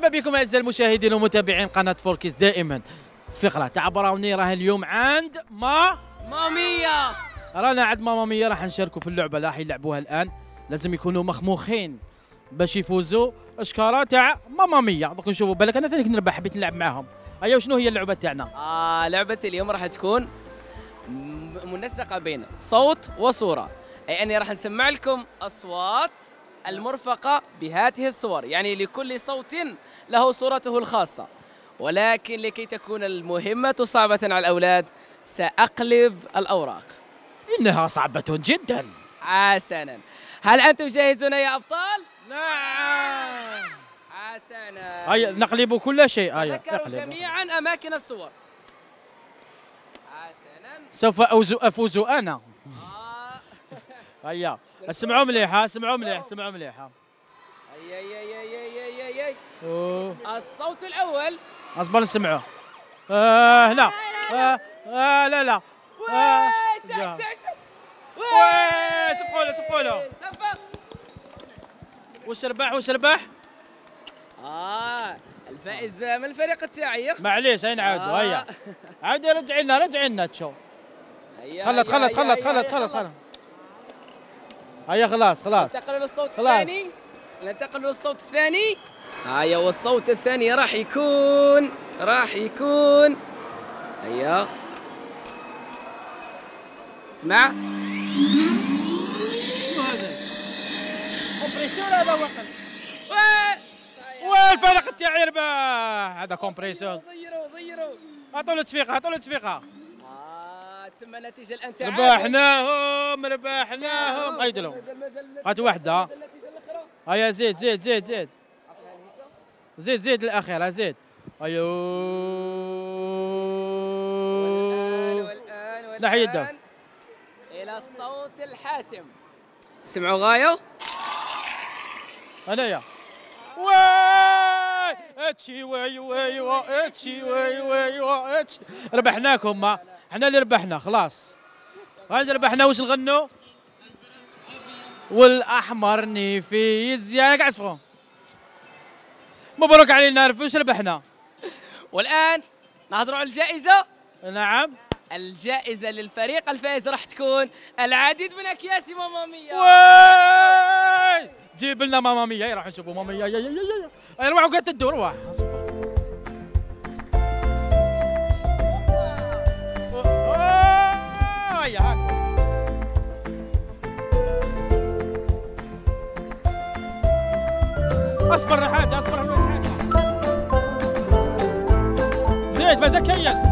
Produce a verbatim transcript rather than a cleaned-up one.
مرحبا بكم اعزائي المشاهدين ومتابعين قناه فوركيس. دائما فقره تاع براوني راه اليوم عند ما مامية. رانا عند ماما مية، راح نشاركوا في اللعبه اللي راح يلعبوها الان. لازم يكونوا مخموخين باش يفوزوا اشكاره تاع ماما مية. دوك نشوفوا بالك انا ثاني نربح، حبيت نلعب معاهم. ايوا شنو هي اللعبه تاعنا؟ آه لعبة اليوم راح تكون م- منسقة بين صوت وصورة، أي أني راح نسمع لكم أصوات المرفقة بهذه الصور، يعني لكل صوت له صورته الخاصة. ولكن لكي تكون المهمة صعبة على الأولاد سأقلب الأوراق. انها صعبه جدا. حسنا، هل أنتم جاهزون يا أبطال؟ نعم. حسنا، هيا نقلب كل شيء. هيا تذكروا اقلب. جميعا أماكن الصور. حسنا. سوف أوز افوز انا. آه. هيا اسمعوا مليح، ها اسمعوا مليح، اسمعوا مليح. ها أي أي أي أي أي أي أي. أوه. الصوت الأول. اصبر نسمعوا. آه هنا. آه آه لا لا. آه. تحت يا. تحت. وي سبقوا له سبقوا له. سبق. وش ربح وش ربح؟ آه الفائز من الفريق التاعي. معليش هاي نعاودوا. آه. هيا عاودي رجعي لنا رجعي لنا تشوف. هيا، خلط هيا، خلط هيا، خلط هيا، خلط هيا، خلط خلط. هيا خلاص خلاص. ننتقل للصوت خلاص. الثاني. ننتقل للصوت الثاني. هيا والصوت الثاني راح يكون راح يكون هيا اسمع. كومبريسور هذا وقت. والفريق تاعي يربح. هذا كومبريسور. زيروا زيروا. عطوا له تصفيقه عطوا له تصفيقه. آه تسمى النتيجة الآن تعادل. ربحناهم ربحناهم. غيد لهم. مازال- مازال- مازال- هات واحدة. مازال النتيجة الأخرى. هيا زيد زيد زيد زيد زيد زيد للاخير. زيد. ايوه. والآن والآن والآن ناحية يده. إلى الصوت الحاسم. سمعوا غاية؟ هنايا. واي اتشي واي واي وا اتشي واي واي وا اتشي. ربحناكم. ما احنا اللي ربحنا خلاص. غادي ربحنا. واش نغنوا؟ والاحمر نيفي زيان كاع عصفون. مبروك علينا رفوش ربحنا. والآن نهضروا على الجائزة. نعم. الجائزة للفريق الفائز راح تكون العديد من أكياس ماما مية. واي جيب لنا ماما مية. راح نشوفوا ماما مية. يا يا يا يا روح وقعدت تدور. روح اصبر. هيا هاك. اصبر حاجه اصبر حاجه. زيد ما زكيت.